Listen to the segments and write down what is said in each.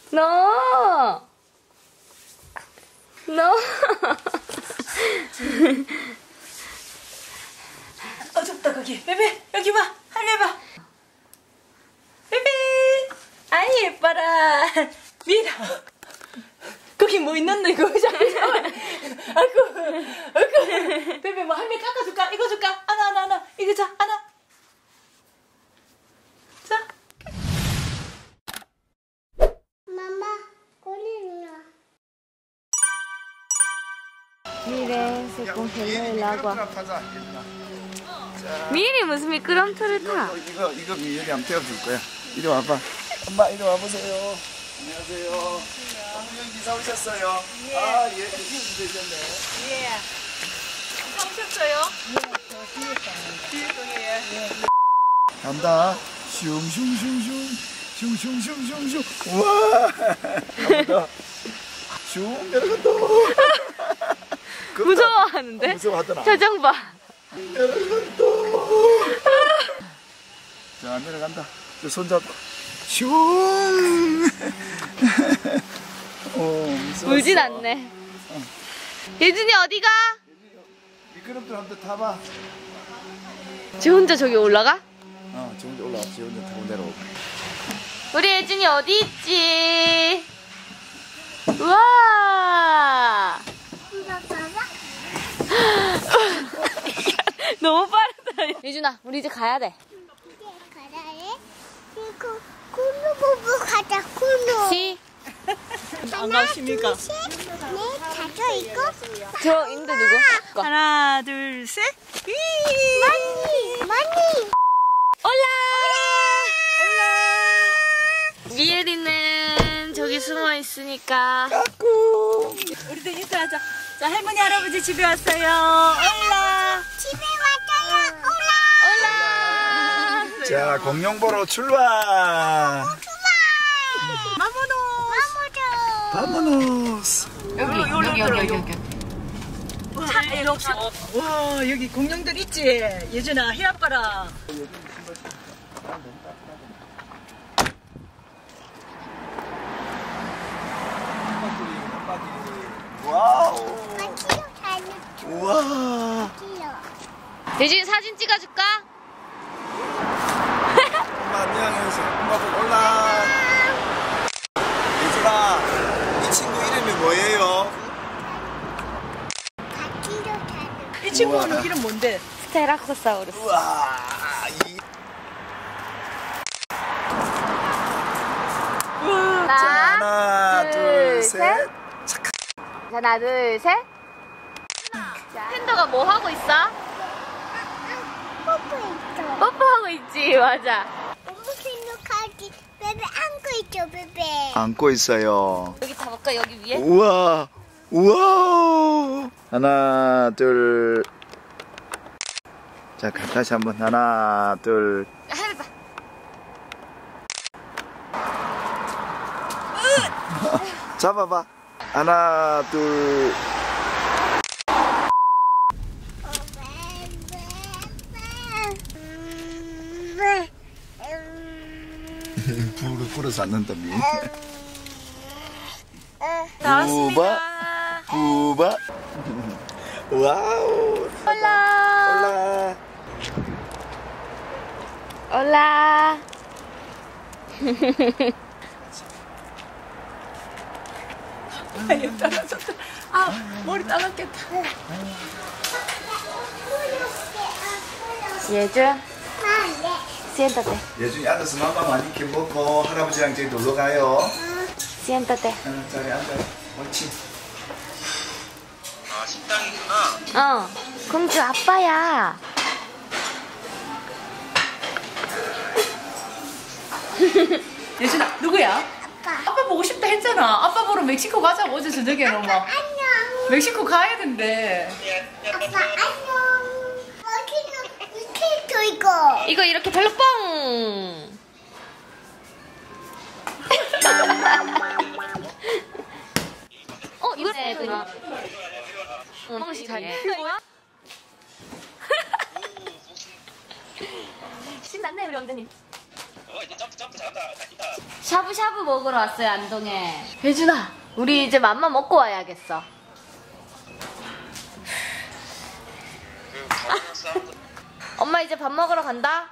너! 어둡다 거기. 베베 여기 봐. 할래 봐. 베베. 아이 예뻐라. 미라. 거기 뭐 있는데 이거 잠깐만. 아이고. 베베 뭐 할매 깎아줄까? 이거 줄까? 하나. 이거 자 하나. 자. Mamá, colina. Miren, se congeló el agua. 미리 무슨 미끄럼틀을 타? 이거 미연이 한번 태워줄 거야. 이리 와봐. 엄마 이리 와보세요. 안녕하세요. 홍영 기사 오셨어요. 예. 아 예, 드디어 되셨네. 예. 오셨어요? 뒤에 동이에요. 간다. 슝슝슝슝. 우와. 간다. 슝 내려간다. 무서워하는데? 무서워하더라. 표정 봐. 내려간다. 자 내려간다. 저 손잡고. 슝. 울진 않네. 예준이 어디가? 미끄럼틀 한번 타봐. 쟤 혼자 저기 올라가? 저 혼자 올라와. 저 혼자 타고 내려오고. 우리 예준이 어디 있지? 우와! 너무 빠르다. 예준아, 우리 이제 가야 돼. 가라에 그리고 굴로 보고 가자. 굴로. 시. 안 가십니까? 네, 가져 이거. 저 있는데 누구? 하나 둘 셋. 많이. 올라! 미엘이는 저기 숨어 있으니까. 우리도 인사하자. 자 할머니 할아버지 집에 왔어요. 올라. 집에 왔어요. 올라. 올라! 자 공룡보러 출발. 바모노스. 여기. 차 이렇게. 와 여기 공룡들 있지. 예준아 히압 봐라. 와우. 키로 다녀. 우와. 키로. 예준이 사진 찍어줄까? 엄마 안녕하세요. 엄마 보고 올라. 예준아, 이 친구 이름이 뭐예요? 키로 다녀. 이 친구는 이름 뭔데? 스테라코사우루스. 우와. 하나, 둘, 셋. 자, 하나, 둘, 셋. 팬더가 뭐 하고 있어? 뽀뽀했어. 뽀뽀하고 있지, 맞아. 너무 생각하기. 베베 안고 있죠, 베베. 안고 있어요. 여기 잡을까, 여기 위에? 우와. 우와. 하나, 둘. 자, 다시 한번 하나, 둘. 해봐. 잡아봐. 하나, 둘. 불을 불어서 앉는다, 미. 부바, 부바. 와우. 올라. 올라. 올라. 아 머리 따갑겠다. 예준, siéntate, 예준이 앉아서 맘마 많이 이렇게 먹고 할아버지랑 저기 놀러 가요. siéntate. 저기 앉아요. 옳지. 아, 식당이구나. 어, 공주 아빠야. 예준아 누구야? 아빠 보고 싶다 했잖아. 아빠 보러 멕시코 가자고 어제 저녁에 너 막. 안녕. 멕시코 가야 된대. 아빠 안녕. 어디가 이렇게 이거. 이거 이렇게 발로 뻥. 이거 그냥. 뻥씩 잘해. 뭐야? 신났네 우리 왕자님. 샤브샤브 먹으러 왔어요, 안동에. 혜준아, 우리 이제 맘마 먹고 와야겠어. 엄마 이제 밥 먹으러 간다.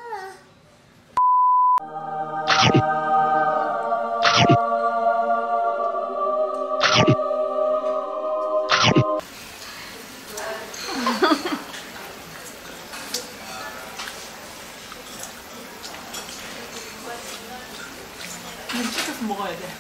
시켜서 먹어야 돼.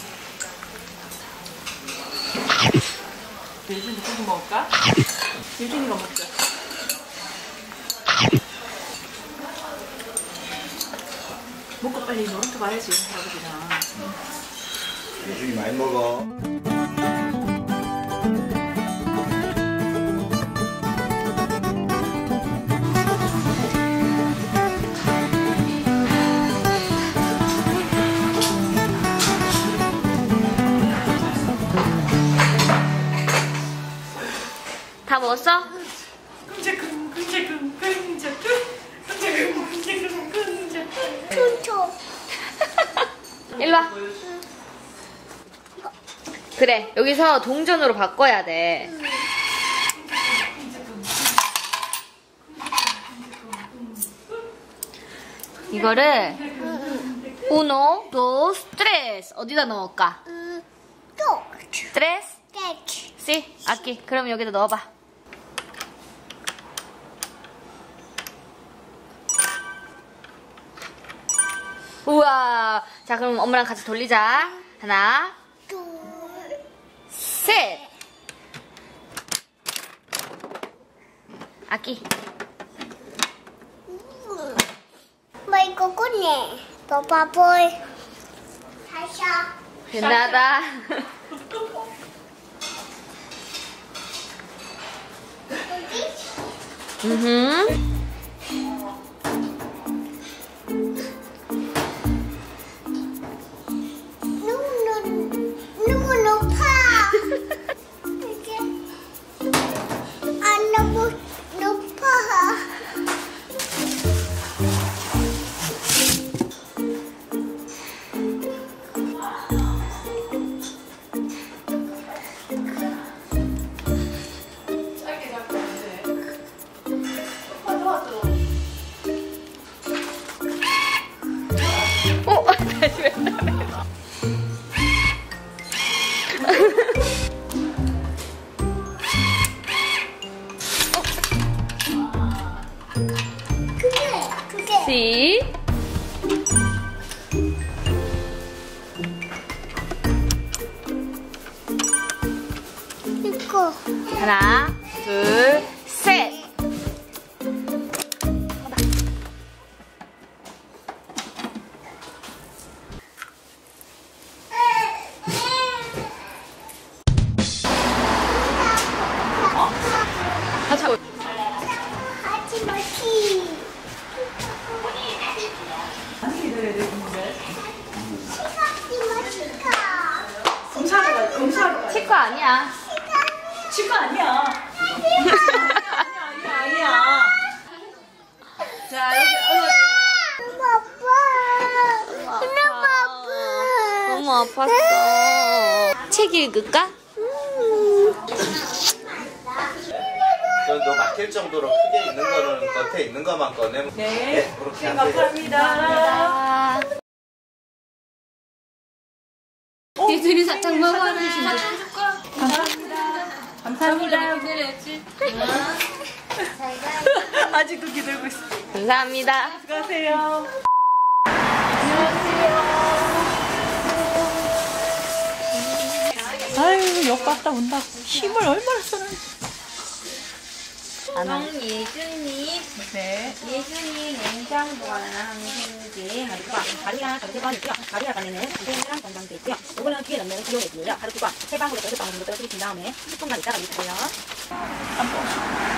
예준이 고기 먹을까? 예준이가 먹자. 먹고 빨리 놀이터 가야지, 할아버지랑. 예준이 많이 먹어. 다 먹었어? 촌촌. 일로 와. 그래, 여기서 동전으로 바꿔야 돼. 이거를 uno, dos, tres 어디다 넣을까? 또. tres? 떼치. sí, aquí. 그럼 여기다 넣어봐. 우와. 자, 그럼 엄마랑 같이 돌리자. 하나, 둘. 셋. 아기. 뭐 이거 꺼내. 봐봐볼. 다시. 된다다. 너무 높아. 이게 안 너무 높아. 다시 왜 나래? 그게. 시. 이거. 하나, 둘, 셋. 하지 마시. 많이 기다려야 되는데. 시각지 마시카. 검사하러 가, 검사하러 가. 치과 아니야. 치과 아니야. 아니야. 자, 여기, 아빠. 아빠. 너무 아팠어. 책 읽을까? 너 막힐 정도로 크게 있는 거는 겉에 있는 것만 꺼내면 네. 그렇게 네, 하세요. 감사합니다. 예준이 사탕 먹어야 되신다. 감사합니다. 아직도 기다리고 있어. 감사합니다. 수고하세요. 아유, 욕 갔다 온다고. 힘을 얼마나 쓰는지. 예준이 네. 예준이 냉장고랑 생기 가루랑 전세번이 있고요. 가루 약간에는 생이랑 건강도 있고요. 이거는 뒤에 넣는 기호액이에요. 가루뚜껑 3방울에서 6방울 정도 떨어뜨리신 다음에 10분간 있다가 넣으세요.